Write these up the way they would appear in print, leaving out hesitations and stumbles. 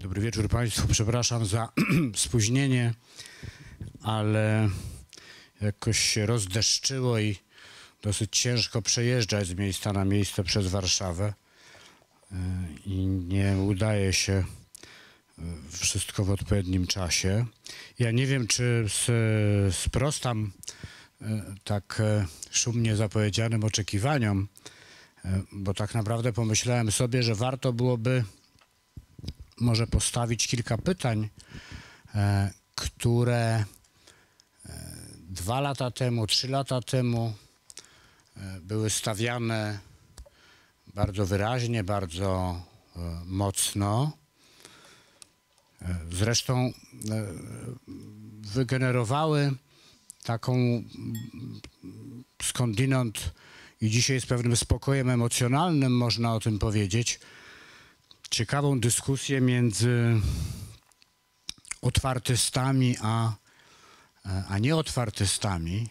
Dobry wieczór Państwu. Przepraszam za spóźnienie, ale jakoś się rozdeszczyło i dosyć ciężko przejeżdżać z miejsca na miejsce przez Warszawę i nie udaje się wszystko w odpowiednim czasie. Ja nie wiem, czy sprostam tak szumnie zapowiedzianym oczekiwaniom, bo tak naprawdę pomyślałem sobie, że warto byłoby może postawić kilka pytań, które 2 lata temu, 3 lata temu były stawiane bardzo wyraźnie, bardzo mocno. Zresztą wygenerowały taką skądinąd i dzisiaj z pewnym spokojem emocjonalnym można o tym powiedzieć, ciekawą dyskusję między otwartystami a nieotwartystami.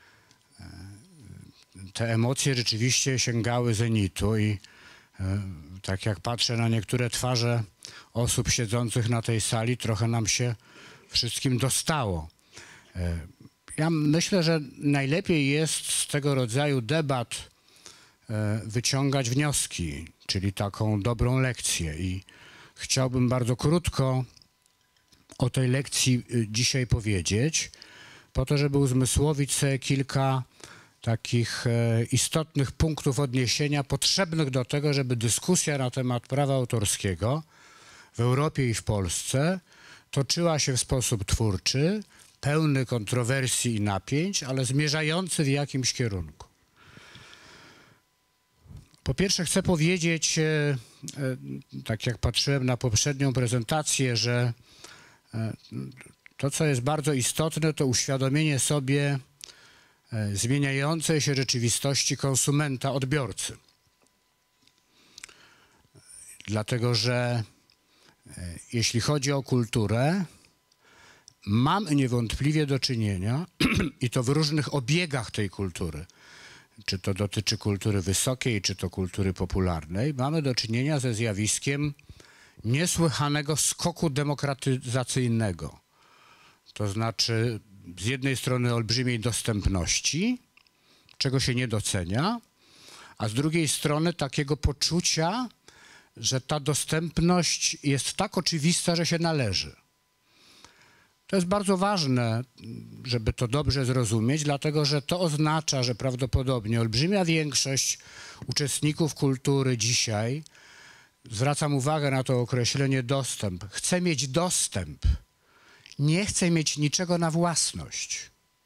Te emocje rzeczywiście sięgały zenitu i tak jak patrzę na niektóre twarze osób siedzących na tej sali, trochę nam się wszystkim dostało. Ja myślę, że najlepiej jest z tego rodzaju debat wyciągać wnioski, czyli taką dobrą lekcję. I chciałbym bardzo krótko o tej lekcji dzisiaj powiedzieć, po to, żeby uzmysłowić sobie kilka takich istotnych punktów odniesienia potrzebnych do tego, żeby dyskusja na temat prawa autorskiego w Europie i w Polsce toczyła się w sposób twórczy, pełny kontrowersji i napięć, ale zmierzający w jakimś kierunku. Po pierwsze chcę powiedzieć, tak jak patrzyłem na poprzednią prezentację, że to, co jest bardzo istotne, to uświadomienie sobie zmieniającej się rzeczywistości konsumenta, odbiorcy. Dlatego, że jeśli chodzi o kulturę, mamy niewątpliwie do czynienia, i to w różnych obiegach tej kultury, czy to dotyczy kultury wysokiej, czy to kultury popularnej, mamy do czynienia ze zjawiskiem niesłychanego skoku demokratyzacyjnego. To znaczy z jednej strony olbrzymiej dostępności, czego się nie docenia, a z drugiej strony takiego poczucia, że ta dostępność jest tak oczywista, że się należy. To jest bardzo ważne, żeby to dobrze zrozumieć, dlatego że to oznacza, że prawdopodobnie olbrzymia większość uczestników kultury dzisiaj, zwracam uwagę na to określenie dostęp, chce mieć dostęp, nie chce mieć niczego na własność.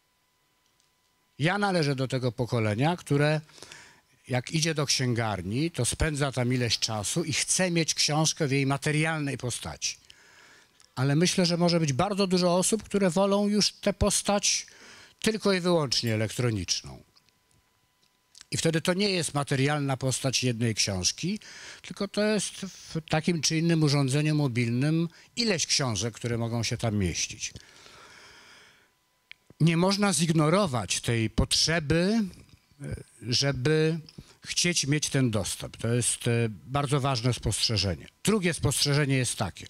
Ja należę do tego pokolenia, które jak idzie do księgarni, to spędza tam ileś czasu i chce mieć książkę w jej materialnej postaci. Ale myślę, że może być bardzo dużo osób, które wolą już tę postać tylko i wyłącznie elektroniczną. I wtedy to nie jest materialna postać jednej książki, tylko to jest w takim czy innym urządzeniu mobilnym ileś książek, które mogą się tam mieścić. Nie można zignorować tej potrzeby, żeby chcieć mieć ten dostęp. To jest bardzo ważne spostrzeżenie. Drugie spostrzeżenie jest takie.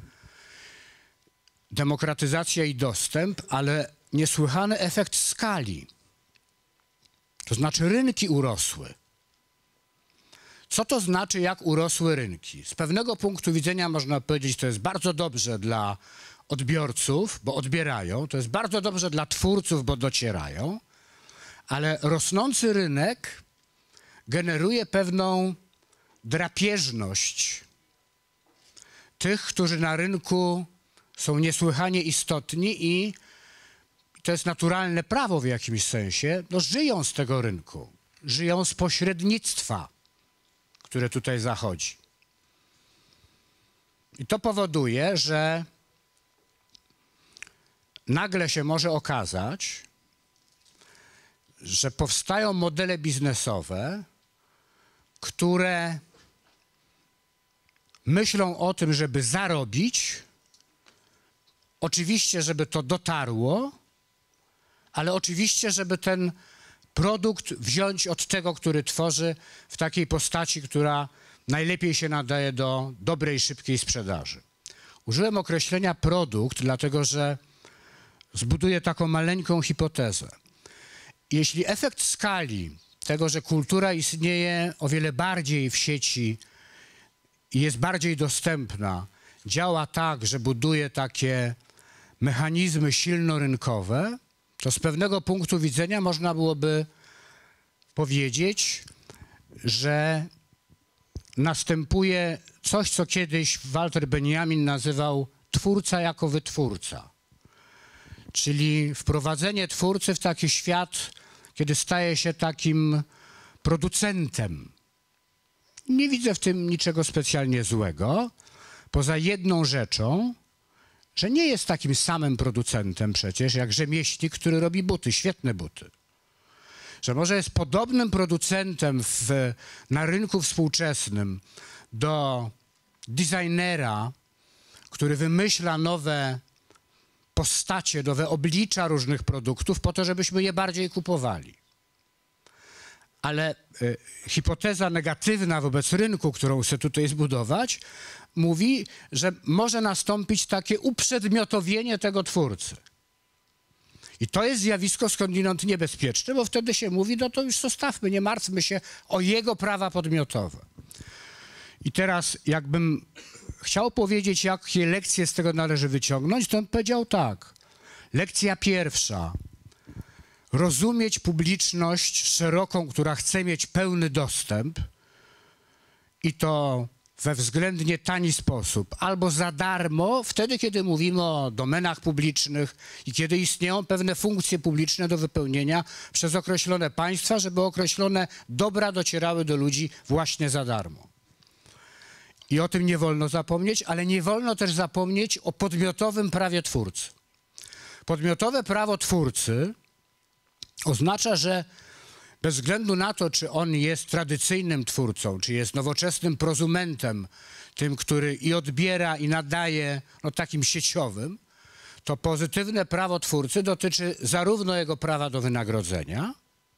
Demokratyzacja i dostęp, ale niesłychany efekt skali. To znaczy rynki urosły. Co to znaczy, jak urosły rynki? Z pewnego punktu widzenia można powiedzieć, to jest bardzo dobrze dla odbiorców, bo odbierają, to jest bardzo dobrze dla twórców, bo docierają, ale rosnący rynek generuje pewną drapieżność tych, którzy na rynku są niesłychanie istotni i to jest naturalne prawo w jakimś sensie, no żyją z tego rynku, żyją z pośrednictwa, które tutaj zachodzi. I to powoduje, że nagle się może okazać, że powstają modele biznesowe, które myślą o tym, żeby zarobić, oczywiście, żeby to dotarło, ale oczywiście, żeby ten produkt wziąć od tego, który tworzy w takiej postaci, która najlepiej się nadaje do dobrej, szybkiej sprzedaży. Użyłem określenia produkt, dlatego że zbuduję taką maleńką hipotezę. Jeśli efekt skali tego, że kultura istnieje o wiele bardziej w sieci i jest bardziej dostępna, działa tak, że buduje takie mechanizmy silnorynkowe, to z pewnego punktu widzenia można byłoby powiedzieć, że następuje coś, co kiedyś Walter Benjamin nazywał twórca jako wytwórca. Czyli wprowadzenie twórcy w taki świat, kiedy staje się takim producentem. Nie widzę w tym niczego specjalnie złego, poza jedną rzeczą, że nie jest takim samym producentem przecież jak rzemieślnik, który robi buty, świetne buty. Że może jest podobnym producentem na rynku współczesnym do designera, który wymyśla nowe postacie, nowe oblicza różnych produktów po to, żebyśmy je bardziej kupowali. Ale hipoteza negatywna wobec rynku, którą chcę tutaj zbudować, mówi, że może nastąpić takie uprzedmiotowienie tego twórcy. I to jest zjawisko skądinąd niebezpieczne, bo wtedy się mówi, no to już zostawmy, nie martwmy się o jego prawa podmiotowe. I teraz jakbym chciał powiedzieć, jakie lekcje z tego należy wyciągnąć, to bym powiedział tak. Lekcja pierwsza. Rozumieć publiczność szeroką, która chce mieć pełny dostęp i to we względnie tani sposób, albo za darmo, wtedy, kiedy mówimy o domenach publicznych i kiedy istnieją pewne funkcje publiczne do wypełnienia przez określone państwa, żeby określone dobra docierały do ludzi właśnie za darmo. I o tym nie wolno zapomnieć, ale nie wolno też zapomnieć o podmiotowym prawie twórcy. Podmiotowe prawo twórcy oznacza, że bez względu na to, czy on jest tradycyjnym twórcą, czy jest nowoczesnym prosumentem, tym, który i odbiera, i nadaje, no takim sieciowym, to pozytywne prawo twórcy dotyczy zarówno jego prawa do wynagrodzenia,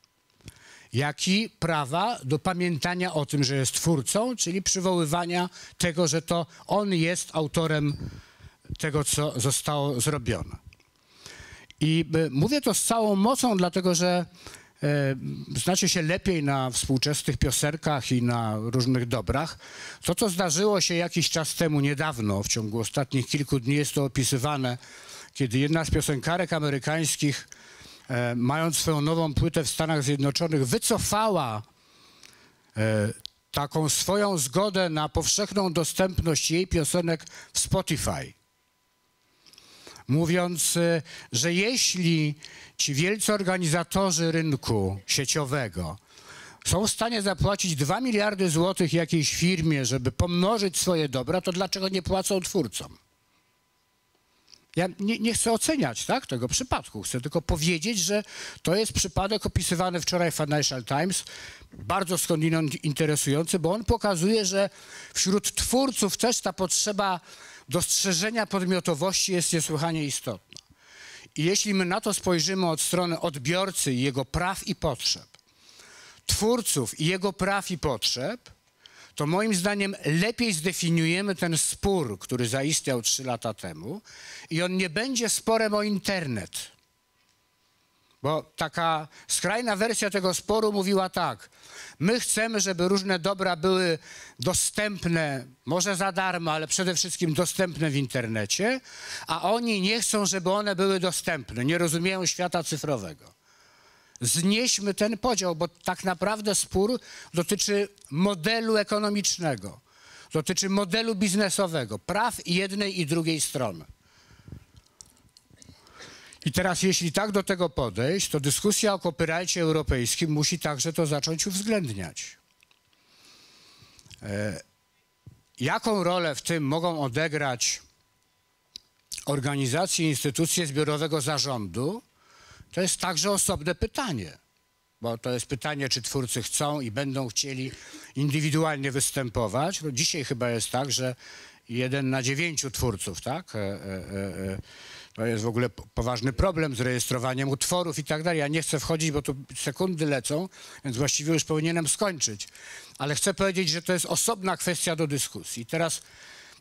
jak i prawa do pamiętania o tym, że jest twórcą, czyli przywoływania tego, że to on jest autorem tego, co zostało zrobione. I mówię to z całą mocą, dlatego że znacie się lepiej na współczesnych piosenkach i na różnych dobrach. To, co zdarzyło się jakiś czas temu, niedawno, w ciągu ostatnich kilku dni jest to opisywane, kiedy jedna z piosenkarek amerykańskich, mając swoją nową płytę w Stanach Zjednoczonych, wycofała taką swoją zgodę na powszechną dostępność jej piosenek w Spotify. Mówiąc, że jeśli ci wielcy organizatorzy rynku sieciowego są w stanie zapłacić 2 miliardy złotych jakiejś firmie, żeby pomnożyć swoje dobra, to dlaczego nie płacą twórcom? Ja nie chcę oceniać tego przypadku. Chcę tylko powiedzieć, że to jest przypadek opisywany wczoraj w Financial Times, bardzo skądinąd interesujący, bo on pokazuje, że wśród twórców też ta potrzeba dostrzeżenia podmiotowości jest niesłychanie istotna. I jeśli my na to spojrzymy od strony odbiorcy i jego praw i potrzeb, twórców i jego praw i potrzeb, to moim zdaniem lepiej zdefiniujemy ten spór, który zaistniał 3 lata temu i on nie będzie sporem o internet. Bo taka skrajna wersja tego sporu mówiła tak: my chcemy, żeby różne dobra były dostępne, może za darmo, ale przede wszystkim dostępne w internecie, a oni nie chcą, żeby one były dostępne, nie rozumieją świata cyfrowego. Znieśmy ten podział, bo tak naprawdę spór dotyczy modelu ekonomicznego, dotyczy modelu biznesowego, praw jednej i drugiej strony. I teraz, jeśli tak do tego podejść, to dyskusja o copyrightie europejskim musi także to zacząć uwzględniać. Jaką rolę w tym mogą odegrać organizacje i instytucje zbiorowego zarządu? To jest także osobne pytanie, bo to jest pytanie, czy twórcy chcą i będą chcieli indywidualnie występować. No dzisiaj chyba jest tak, że 1 na 9 twórców, tak? To jest w ogóle poważny problem z rejestrowaniem utworów i tak dalej. Ja nie chcę wchodzić, bo tu sekundy lecą, więc właściwie już powinienem skończyć. Ale chcę powiedzieć, że to jest osobna kwestia do dyskusji. Teraz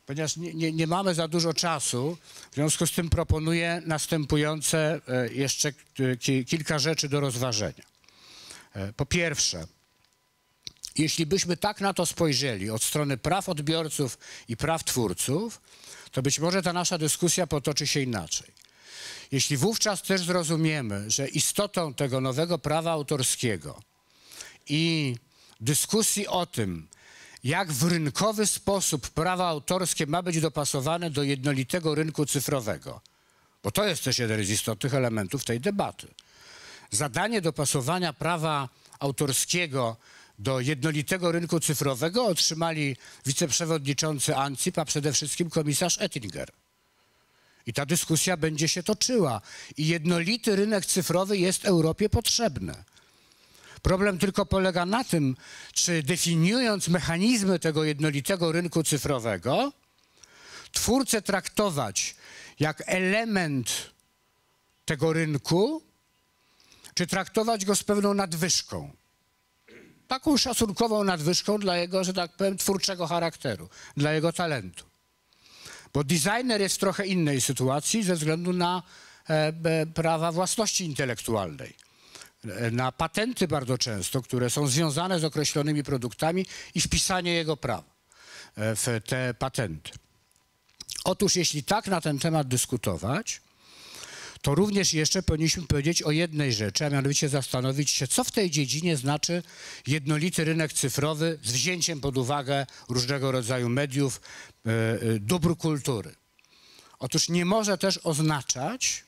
Ponieważ nie mamy za dużo czasu, w związku z tym proponuję następujące jeszcze kilka rzeczy do rozważenia. Po pierwsze, jeśli byśmy tak na to spojrzeli od strony praw odbiorców i praw twórców, to być może ta nasza dyskusja potoczy się inaczej. Jeśli wówczas też zrozumiemy, że istotą tego nowego prawa autorskiego i dyskusji o tym, jak w rynkowy sposób prawo autorskie ma być dopasowane do jednolitego rynku cyfrowego, bo to jest też jeden z istotnych elementów tej debaty. Zadanie dopasowania prawa autorskiego do jednolitego rynku cyfrowego otrzymali wiceprzewodniczący ANCIP, a przede wszystkim komisarz Oettinger. I ta dyskusja będzie się toczyła. I jednolity rynek cyfrowy jest Europie potrzebny. Problem tylko polega na tym, czy definiując mechanizmy tego jednolitego rynku cyfrowego, twórcę traktować jak element tego rynku, czy traktować go z pewną nadwyżką. Taką szacunkową nadwyżką dla jego, że tak powiem, twórczego charakteru, dla jego talentu. Bo designer jest w trochę innej sytuacji ze względu na prawa własności intelektualnej. Na patenty bardzo często, które są związane z określonymi produktami i wpisanie jego prawa w te patenty. Otóż jeśli tak na ten temat dyskutować, to również jeszcze powinniśmy powiedzieć o jednej rzeczy, a mianowicie zastanowić się, co w tej dziedzinie znaczy jednolity rynek cyfrowy z wzięciem pod uwagę różnego rodzaju mediów, dóbr kultury. Otóż nie może też oznaczać,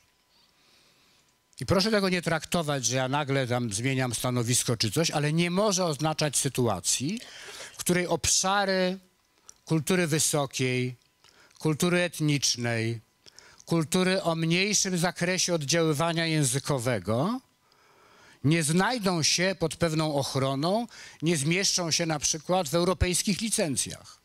i proszę tego nie traktować, że ja nagle tam zmieniam stanowisko czy coś, ale nie może oznaczać sytuacji, w której obszary kultury wysokiej, kultury etnicznej, kultury o mniejszym zakresie oddziaływania językowego nie znajdą się pod pewną ochroną, nie zmieszczą się na przykład w europejskich licencjach.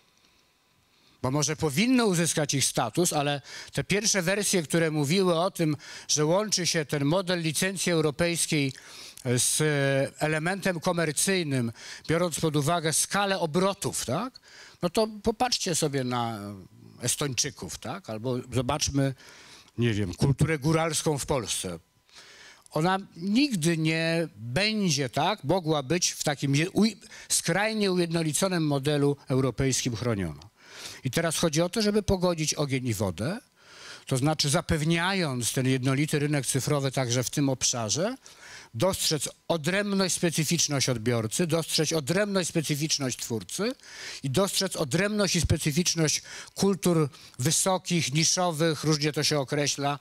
Bo może powinny uzyskać ich status, ale te pierwsze wersje, które mówiły o tym, że łączy się ten model licencji europejskiej z elementem komercyjnym, biorąc pod uwagę skalę obrotów, tak? No to popatrzcie sobie na Estończyków, tak? Albo zobaczmy, nie wiem, kulturę góralską w Polsce. Ona nigdy nie będzie, tak, mogła być w takim skrajnie ujednoliconym modelu europejskim chroniona. I teraz chodzi o to, żeby pogodzić ogień i wodę, to znaczy zapewniając ten jednolity rynek cyfrowy także w tym obszarze, dostrzec odrębność, specyficzność odbiorcy, dostrzec odrębność, specyficzność twórcy i dostrzec odrębność i specyficzność kultur wysokich, niszowych, różnie to się określa,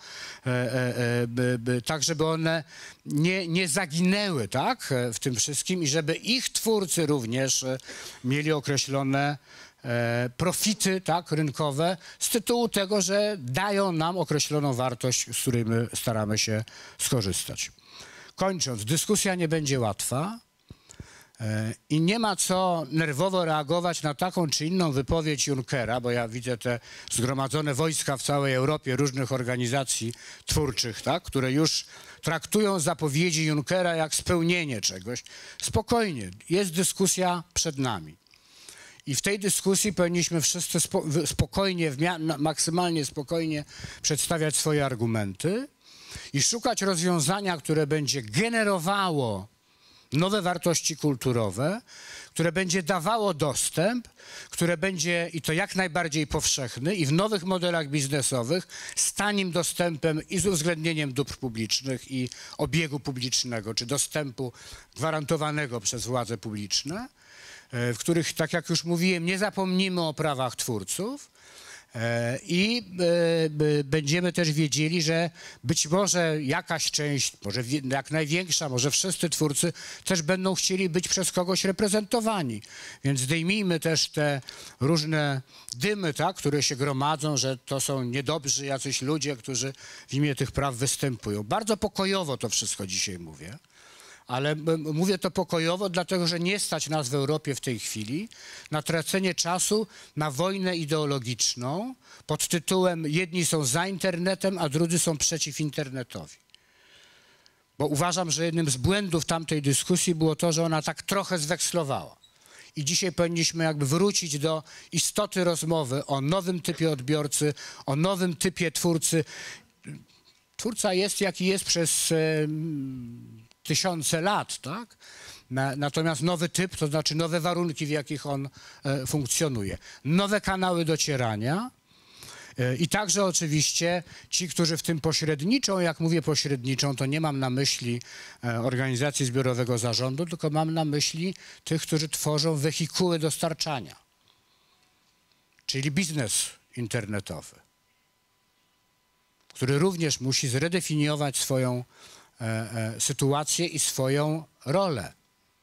tak żeby one nie zaginęły, tak, w tym wszystkim i żeby ich twórcy również mieli określone profity, tak, rynkowe z tytułu tego, że dają nam określoną wartość, z której my staramy się skorzystać. Kończąc, dyskusja nie będzie łatwa i nie ma co nerwowo reagować na taką czy inną wypowiedź Junckera, bo ja widzę te zgromadzone wojska w całej Europie różnych organizacji twórczych, tak, które już traktują zapowiedzi Junckera jak spełnienie czegoś. Spokojnie, jest dyskusja przed nami. I w tej dyskusji powinniśmy wszyscy spokojnie, maksymalnie spokojnie przedstawiać swoje argumenty i szukać rozwiązania, które będzie generowało nowe wartości kulturowe, które będzie dawało dostęp, które będzie, i to jak najbardziej powszechny, i w nowych modelach biznesowych z tanim dostępem i z uwzględnieniem dóbr publicznych i obiegu publicznego, czy dostępu gwarantowanego przez władze publiczne, w których, tak jak już mówiłem, nie zapomnimy o prawach twórców i będziemy też wiedzieli, że być może jakaś część, może jak największa, może wszyscy twórcy też będą chcieli być przez kogoś reprezentowani. Więc zdejmijmy też te różne dymy, tak, które się gromadzą, że to są niedobrzy jacyś ludzie, którzy w imię tych praw występują. Bardzo pokojowo to wszystko dzisiaj mówię. Ale mówię to pokojowo, dlatego że nie stać nas w Europie w tej chwili na tracenie czasu na wojnę ideologiczną pod tytułem jedni są za internetem, a drudzy są przeciw internetowi. Bo uważam, że jednym z błędów tamtej dyskusji było to, że ona tak trochę zwekslowała. i dzisiaj powinniśmy jakby wrócić do istoty rozmowy o nowym typie odbiorcy, o nowym typie twórcy. Twórca jest, jaki jest przez tysiące lat, tak? Natomiast nowy typ, to znaczy nowe warunki, w jakich on funkcjonuje. Nowe kanały docierania i także oczywiście ci, którzy w tym pośredniczą. Jak mówię pośredniczą, to nie mam na myśli organizacji zbiorowego zarządu, tylko mam na myśli tych, którzy tworzą wehikuły dostarczania, czyli biznes internetowy, który również musi zredefiniować swoją sytuację i swoją rolę.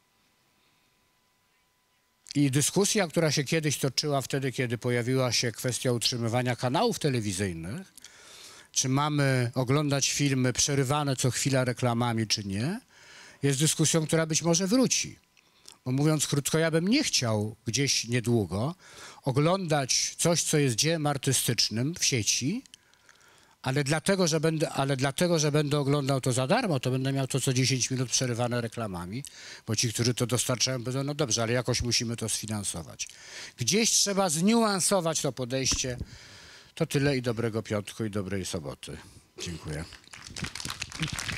I dyskusja, która się kiedyś toczyła wtedy, kiedy pojawiła się kwestia utrzymywania kanałów telewizyjnych, czy mamy oglądać filmy przerywane co chwila reklamami, czy nie, jest dyskusją, która być może wróci. Bo mówiąc krótko, ja bym nie chciał gdzieś niedługo oglądać coś, co jest dziełem artystycznym w sieci, ale dlatego, że będę oglądał to za darmo, to będę miał to co 10 minut przerywane reklamami, bo ci, którzy to dostarczają, będą, no dobrze, ale jakoś musimy to sfinansować. Gdzieś trzeba zniuansować to podejście. To tyle i dobrego piątku i dobrej soboty. Dziękuję.